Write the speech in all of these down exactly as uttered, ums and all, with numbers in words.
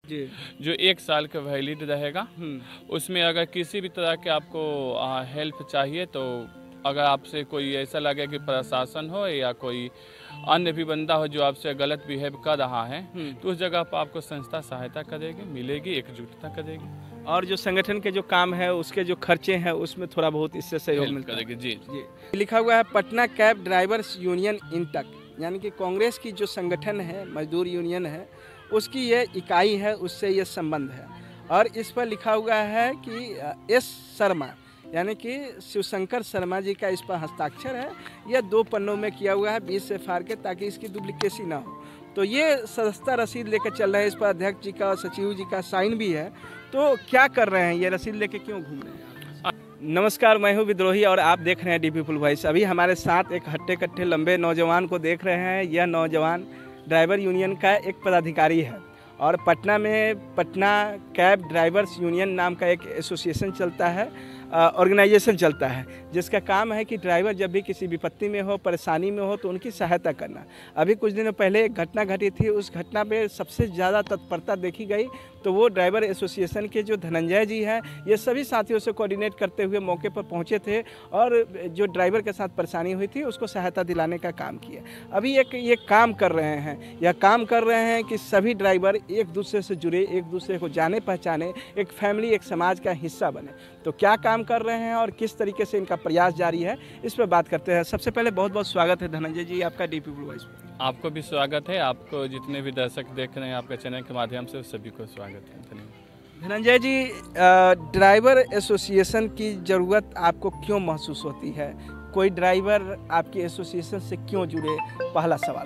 जी, जो एक साल का वैलिड रहेगा। उसमें अगर किसी भी तरह के आपको हेल्प चाहिए तो अगर आपसे कोई ऐसा लगे कि प्रशासन हो या कोई अन्य भी बंदा हो जो आपसे गलत बिहेव कर रहा है तो उस जगह पर आपको संस्था सहायता करेगी, मिलेगी, एकजुटता करेगी। और जो संगठन के जो काम है उसके जो खर्चे हैं उसमें थोड़ा बहुत इससे सहयोग हेल्प मिलता है। करेगी। जी जी, लिखा हुआ है Patna cab drivers union INTUC, यानी कि कांग्रेस की जो संगठन है, मजदूर यूनियन है, उसकी ये इकाई है, उससे ये संबंध है। और इस पर लिखा हुआ है कि एस शर्मा, यानी कि शिवशंकर शर्मा जी का इस पर हस्ताक्षर है। यह दो पन्नों में किया हुआ है, बीच से फाड़ के, ताकि इसकी डुप्लीकेसी ना हो। तो ये सदस्यता रसीद लेकर चल रहे हैं। इस पर अध्यक्ष जी का और सचिव जी का साइन भी है। तो क्या कर रहे हैं, ये रसीद लेके क्यों घूम रहे हैं? नमस्कार, मैं हूं विद्रोही और आप देख रहे हैं डी पीपुल वॉइस। अभी हमारे साथ एक हट्टे कट्टे लंबे नौजवान को देख रहे हैं। यह नौजवान ड्राइवर यूनियन का एक पदाधिकारी है और पटना में पटना कैब ड्राइवर्स यूनियन नाम का एक एसोसिएशन चलता है, ऑर्गेनाइजेशन चलता है, जिसका काम है कि ड्राइवर जब भी किसी विपत्ति में हो, परेशानी में हो, तो उनकी सहायता करना। अभी कुछ दिनों पहले एक घटना घटी थी। उस घटना पे सबसे ज़्यादा तत्परता देखी गई तो वो ड्राइवर एसोसिएशन के जो धनंजय जी हैं, ये सभी साथियों से कोऑर्डिनेट करते हुए मौके पर पहुंचे थे और जो ड्राइवर के साथ परेशानी हुई थी उसको सहायता दिलाने का काम किया। अभी एक ये काम कर रहे हैं, यह काम कर रहे हैं कि सभी ड्राइवर एक दूसरे से जुड़े, एक दूसरे को जाने पहचाने, एक फैमिली, एक समाज का हिस्सा बने। तो क्या काम कर रहे हैं और किस तरीके से इनका प्रयास जारी है, इस पर बात करते हैं। सबसे पहले बहुत बहुत स्वागत है धनंजय जी आपका डी पीपुल वॉइस पर। आपको भी स्वागत है। आपको जितने भी दर्शक देख रहे हैं आपके चैनल के माध्यम से सभी को स्वागत है। धन्यवाद। धनंजय जी, ड्राइवर एसोसिएशन की ज़रूरत आपको क्यों महसूस होती है? कोई ड्राइवर आपकी एसोसिएशन से क्यों जुड़े, पहला सवाल।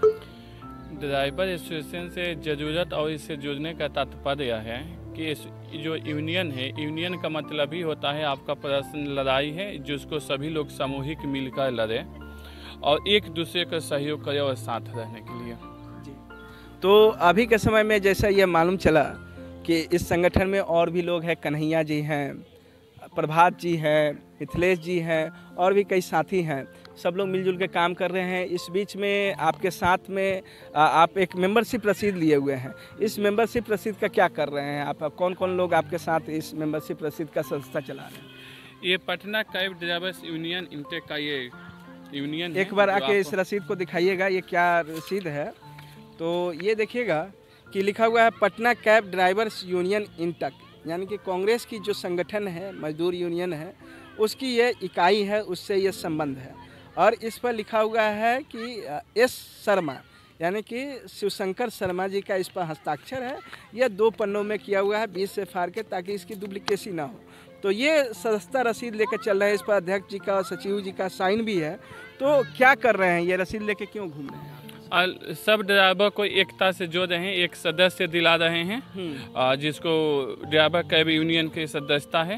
ड्राइवर एसोसिएशन से ज़रूरत और इससे जुड़ने का तात्पर्य है कि जो यूनियन है, यूनियन का मतलब ही होता है आपका प्रदर्शन लड़ाई है जिसको सभी लोग सामूहिक मिलकर लड़े और एक दूसरे का सहयोग करे और साथ रहने के लिए। जी, तो अभी के समय में जैसा ये मालूम चला कि इस संगठन में और भी लोग हैं, कन्हैया जी हैं, प्रभात जी हैं, मिथिलेश जी हैं और भी कई साथी हैं। सब लोग मिलजुल के काम कर रहे हैं। इस बीच में आपके साथ में आप एक मेंबरशिप रसीद लिए हुए हैं। इस मेंबरशिप रसीद का क्या कर रहे हैं आप? कौन कौन लोग आपके साथ इस मेंबरशिप रसीद का संस्था चला रहे हैं? ये Patna cab drivers union INTUC का ये यूनियन एक बार आके इस रसीद को दिखाइएगा, ये क्या रसीद है। तो ये देखिएगा कि लिखा हुआ है Patna cab drivers union INTUC, यानी कि कांग्रेस की जो संगठन है, मजदूर यूनियन है, उसकी ये इकाई है, उससे ये संबंध है। और इस पर लिखा हुआ है कि एस शर्मा, यानी कि शिवशंकर शर्मा जी का इस पर हस्ताक्षर है। यह दो पन्नों में किया हुआ है, बीच से फाड़ के, ताकि इसकी डुप्लीकेसी ना हो। तो ये सदस्यता रसीद लेकर चल रहे हैं। इस पर अध्यक्ष जी का और सचिव जी का साइन भी है। तो क्या कर रहे हैं, ये रसीद लेके क्यों घूम रहे हैं? सब ड्राइवर को एकता से जोड़ रहे हैं, एक सदस्य दिला रहे हैं जिसको ड्राइवर कैब यूनियन की सदस्यता है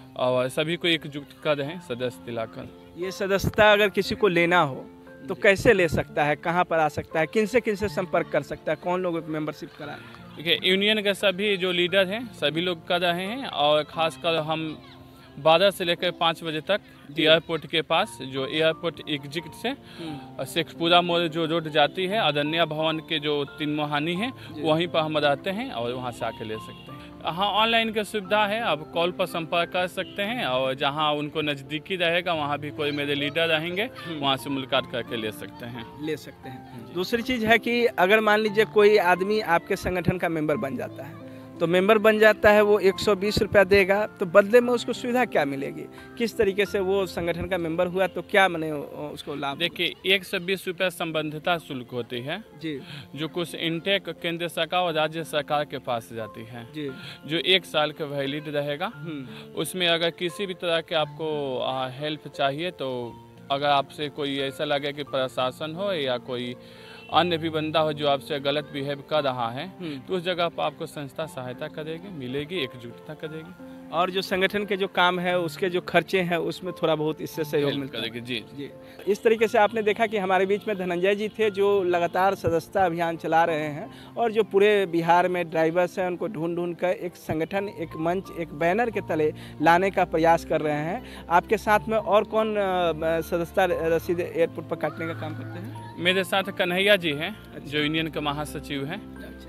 और सभी को एकजुट कर रहे हैं सदस्य दिलाकर। ये सदस्यता अगर किसी को लेना हो तो कैसे ले सकता है, कहाँ पर आ सकता है, किन से किन से संपर्क कर सकता है, कौन लोग मेंबरशिप करा रहे हैं? देखिए, यूनियन के सभी जो लीडर हैं सभी लोग कर रहे हैं और ख़ासकर हम बारह से लेकर पाँच बजे तक एयरपोर्ट के पास, जो एयरपोर्ट एग्जिट से शेखपुरा मोड़ जो रोड जाती है, अदन्या भवन के जो तीन मोहानी है, वहीं पर हम रहते हैं और वहां से आके ले सकते हैं। हाँ, ऑनलाइन की सुविधा है, आप कॉल पर संपर्क कर सकते हैं और जहां उनको नज़दीकी रहेगा वहां भी कोई मेरे लीडर रहेंगे, वहां से मुलाकात करके ले सकते हैं ले सकते हैं दूसरी चीज़ है कि अगर मान लीजिए कोई आदमी आपके संगठन का मेंबर बन जाता है, तो मेंबर बन जाता है, वो एक सौ बीस रुपया देगा, तो बदले में उसको सुविधा क्या मिलेगी? किस तरीके से वो संगठन का मेंबर हुआ तो क्या मने उसको लाभ? देखिए, एक सौ बीस रुपया संबंधिता शुल्क होती है जी, जो कुछ इंटेक केंद्र सरकार और राज्य सरकार के पास जाती है जी, जो एक साल का वैलिड रहेगा। उसमें अगर किसी भी तरह के आपको हेल्प चाहिए तो अगर आपसे कोई ऐसा लगे कि प्रशासन हो या कोई अन्य भी बंदा हो जो आपसे गलत बिहेव कर रहा है तो उस जगह पर आपको संस्था सहायता करेगी, मिलेगी, एकजुटता करेगी। और जो संगठन के जो काम है उसके जो खर्चे हैं उसमें थोड़ा बहुत इससे सहयोग मिलता है। जी जी इस तरीके से आपने देखा कि हमारे बीच में धनंजय जी थे जो लगातार सदस्यता अभियान चला रहे हैं और जो पूरे बिहार में ड्राइवर्स हैं उनको ढूंढ ढूंढ कर एक संगठन, एक मंच, एक बैनर के तले लाने का प्रयास कर रहे हैं। आपके साथ में और कौन सदस्यता रसीद एयरपोर्ट पर काटने का काम करते हैं? मेरे साथ कन्हैया जी हैं जो यूनियन के महासचिव हैं।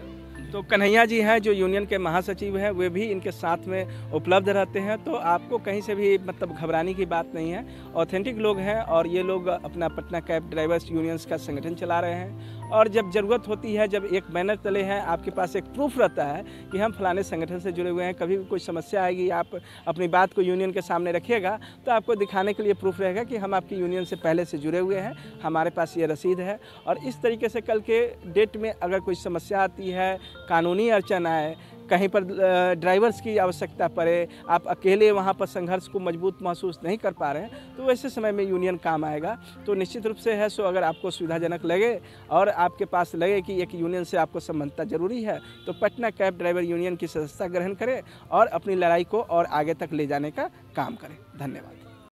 तो कन्हैया जी हैं जो यूनियन के महासचिव हैं, वे भी इनके साथ में उपलब्ध रहते हैं, तो आपको कहीं से भी मतलब घबराने की बात नहीं है। ऑथेंटिक लोग हैं और ये लोग अपना पटना कैब ड्राइवर्स यूनियंस का संगठन चला रहे हैं, और जब ज़रूरत होती है, जब एक बैनर तले हैं, आपके पास एक प्रूफ रहता है कि हम फलाने संगठन से जुड़े हुए हैं, कभी भी कोई समस्या आएगी, आप अपनी बात को यूनियन के सामने रखिएगा, तो आपको दिखाने के लिए प्रूफ रहेगा कि हम आपकी यूनियन से पहले से जुड़े हुए हैं, हमारे पास ये रसीद है। और इस तरीके से कल के डेट में अगर कोई समस्या आती है, कानूनी अड़चन आए, कहीं पर ड्राइवर्स की आवश्यकता पड़े, आप अकेले वहाँ पर संघर्ष को मजबूत महसूस नहीं कर पा रहे हैं, तो वैसे समय में यूनियन काम आएगा। तो निश्चित रूप से है सो अगर आपको सुविधाजनक लगे और आपके पास लगे कि एक यूनियन से आपको संबंधता जरूरी है, तो पटना कैब ड्राइवर यूनियन की सदस्यता ग्रहण करें और अपनी लड़ाई को और आगे तक ले जाने का काम करें। धन्यवाद।